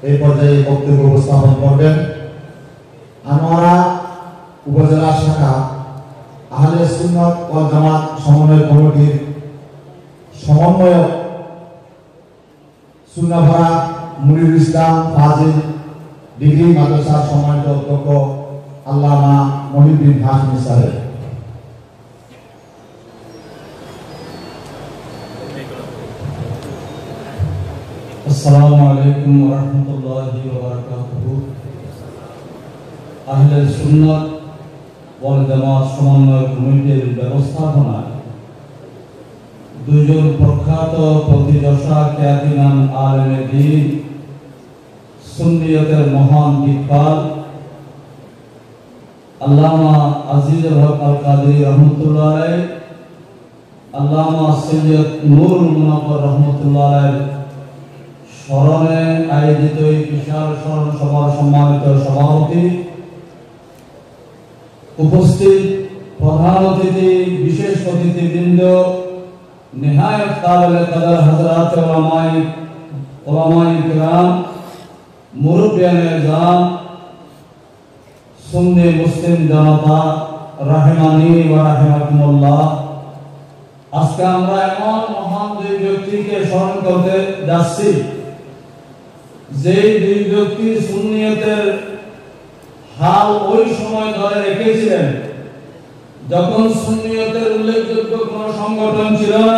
এই পর্যায়ে বক্তব্য উপস্থাপন করবেন আনোয়ারা উপজেলা শাখা আহলে সুন্নাত ওয়াল জামাত সমন্বয় কমিটির সমন্বয়ক সুন্নাহরা মুনিরুল ইসলাম ফাজিল ডিগ্রি মাদ্রাসার সম্মানিত অধ্যক্ষ আল্লামা মহিউদ্দিন হাশমি সাহেব। আসসালামু আলাইকুম ওয়া রাহমাতুল্লাহি ওয়া বারাকাতুহু। আহলে সুন্নাত ওয়াল জামাত সমন্বয় কমিটির ব্যবস্থাপনায় দুইজন প্রখ্যাত প্রতিযশা খ্যাতিমান আলেমে দ্বীন সুন্নিয়তের মহান দিকপাল আল্লামা আজিজুল হক আল কাদরি রহমতুল্লাহ আলাইহি, আল্লামা সৈয়দ নুরুল মুনাওয়ার রহমতুল্লাহ আলাইহি স্মরণে আয়োজিত এই বিশাল স্মরণ সভার সম্মানিত সভাপতি, উপস্থিত প্রধান অতিথি, বিশেষ অতিথিবৃন্দ, নিহায়ত কাবিল কদর হযরত উলামায়ে কিরাম, মুরব্বিয়ানে ইজলাম, সুন্নি মুসলিম জনতা রাহিমানি ওয়া রাহিমাকুমুল্লাহ। আজকে আমরা এমন মহান দুই ব্যক্তিকে স্মরণ করতে যাচ্ছি যে দুই ব্যক্তি সুন্নিয়তের হাল ওই সময় ধরে রেখেছিলেন যখন সুন্নিয়তের উল্লেখযোগ্য কোনো সংগঠন ছিল না,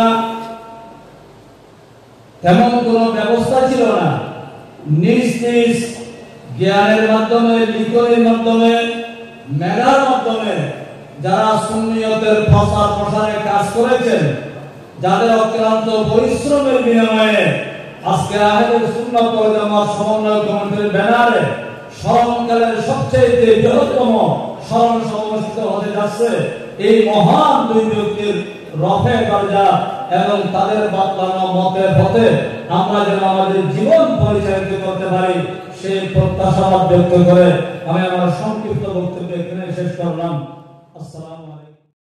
তেমন কোনো ব্যবস্থা ছিল না। নিজ নিজ জ্ঞানের মাধ্যমে, লিখনের মাধ্যমে, মেধার মাধ্যমে যারা সুন্নিয়তের প্রচার প্রসারে কাজ করেছেন, যাদের অক্লান্ত পরিশ্রমের বিনিময়ে আজকে আহলে সুন্নাত ওয়াল জামাত সমন্বয় কমিটির ব্যানারে স্মরণকালের সবচেয়ে বৃহত্তম স্মরণ সমাবেশিত হতে যাচ্ছে এই মহান দুই ব্যক্তির রফে দরজা এবং তাদের বাতলানো মতের পথে আমরা যেন আমাদের জীবন পরিচালিত করতে পারি সেই প্রত্যাশা ব্যক্ত করে আমি আমার সংক্ষিপ্ত বক্তব্য এখানে শেষ করলাম। আসসালামু আলাইকুম।